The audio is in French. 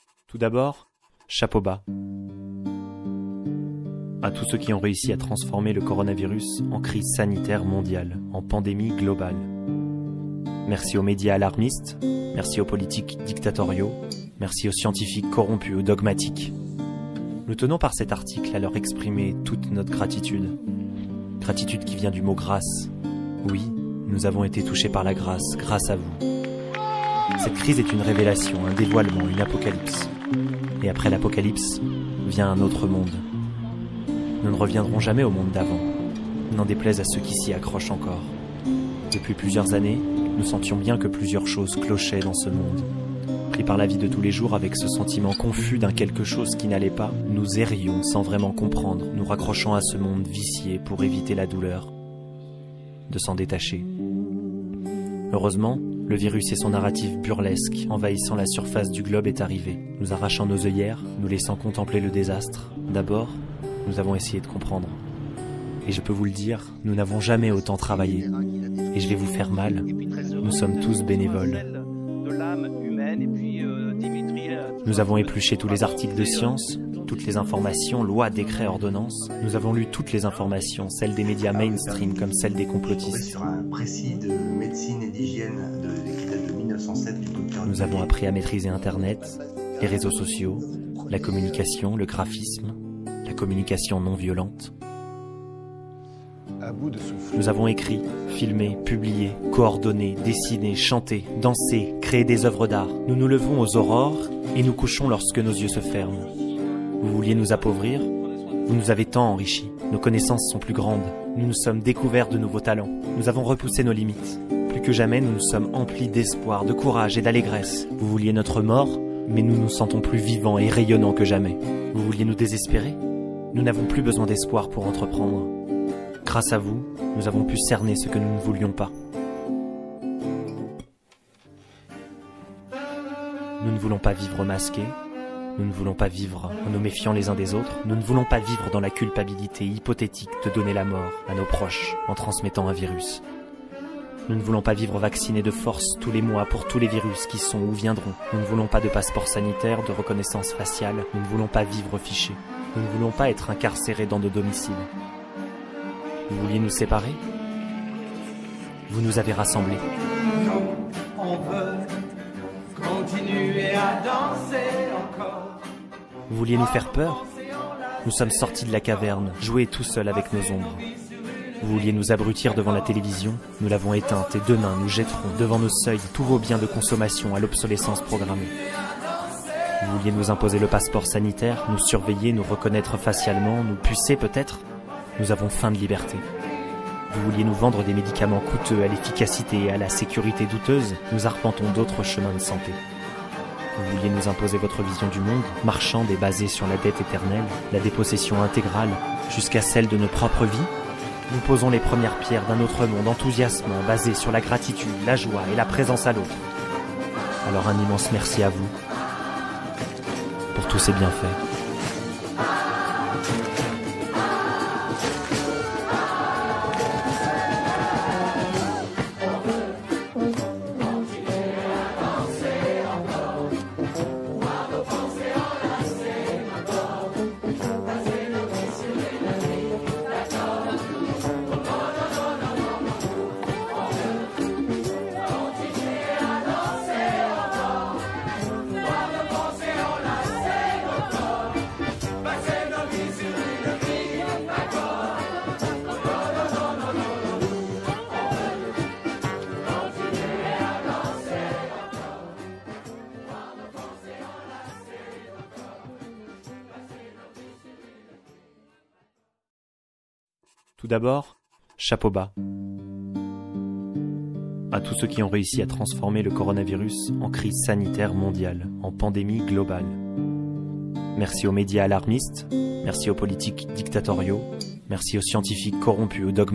Tout d'abord, chapeau bas à tous ceux qui ont réussi à transformer le coronavirus en crise sanitaire mondiale, en pandémie globale. Merci aux médias alarmistes, merci aux politiques dictatoriaux, merci aux scientifiques corrompus ou dogmatiques. Nous tenons par cet article à leur exprimer toute notre gratitude. Gratitude qui vient du mot grâce. Oui, nous avons été touchés par la grâce, grâce à vous. Cette crise est une révélation, un dévoilement, une apocalypse. Et après l'apocalypse, vient un autre monde. Nous ne reviendrons jamais au monde d'avant, n'en déplaise à ceux qui s'y accrochent encore. Depuis plusieurs années, nous sentions bien que plusieurs choses clochaient dans ce monde. Pris par la vie de tous les jours avec ce sentiment confus d'un quelque chose qui n'allait pas, nous errions sans vraiment comprendre, nous raccrochant à ce monde vicié pour éviter la douleur de s'en détacher. Heureusement, le virus et son narratif burlesque, envahissant la surface du globe, est arrivé, nous arrachant nos œillères, nous laissant contempler le désastre. D'abord, nous avons essayé de comprendre. Et je peux vous le dire, nous n'avons jamais autant travaillé. Et je vais vous faire mal, nous sommes tous bénévoles. Nous avons épluché tous les articles de science, toutes les informations, lois, décrets, ordonnances. Nous avons lu toutes les informations, celles des médias mainstream comme celles des complotistes. Sur un précis de médecine et d'hygiène qui date de 1907. Nous avons appris à maîtriser Internet, les réseaux sociaux, la communication, le graphisme, la communication non violente. Nous avons écrit, filmé, publié, coordonné, dessiné, chanté, dansé, créé des œuvres d'art. Nous nous levons aux aurores et nous couchons lorsque nos yeux se ferment. Vous vouliez nous appauvrir? Vous nous avez tant enrichis. Nos connaissances sont plus grandes. Nous nous sommes découverts de nouveaux talents. Nous avons repoussé nos limites. Plus que jamais, nous nous sommes emplis d'espoir, de courage et d'allégresse. Vous vouliez notre mort, mais nous nous sentons plus vivants et rayonnants que jamais. Vous vouliez nous désespérer? Nous n'avons plus besoin d'espoir pour entreprendre. Grâce à vous, nous avons pu cerner ce que nous ne voulions pas. Nous ne voulons pas vivre masqués, nous ne voulons pas vivre en nous méfiant les uns des autres, nous ne voulons pas vivre dans la culpabilité hypothétique de donner la mort à nos proches en transmettant un virus. Nous ne voulons pas vivre vaccinés de force tous les mois pour tous les virus qui sont ou viendront. Nous ne voulons pas de passeport sanitaire, de reconnaissance faciale, nous ne voulons pas vivre fichés. Nous ne voulons pas être incarcérés dans nos domiciles. Vous vouliez nous séparer? Vous nous avez rassemblés. On veut continuer à danser encore. Vous vouliez nous faire peur? Nous sommes sortis de la caverne, jouer tout seuls avec nos ombres. Vous vouliez nous abrutir devant la télévision? Nous l'avons éteinte et demain nous jetterons devant nos seuils tous vos biens de consommation à l'obsolescence programmée. Vous vouliez nous imposer le passeport sanitaire, nous surveiller, nous reconnaître facialement, nous pucer peut-être? Nous avons faim de liberté. Vous vouliez nous vendre des médicaments coûteux à l'efficacité et à la sécurité douteuse, nous arpentons d'autres chemins de santé. Vous vouliez nous imposer votre vision du monde, marchande et basée sur la dette éternelle, la dépossession intégrale, jusqu'à celle de nos propres vies? Nous posons les premières pierres d'un autre monde enthousiasmant, basé sur la gratitude, la joie et la présence à l'autre. Alors un immense merci à vous pour tous ces bienfaits. Tout d'abord, chapeau bas à tous ceux qui ont réussi à transformer le coronavirus en crise sanitaire mondiale, en pandémie globale. Merci aux médias alarmistes, merci aux politiques dictatoriaux, merci aux scientifiques corrompus ou dogmatiques.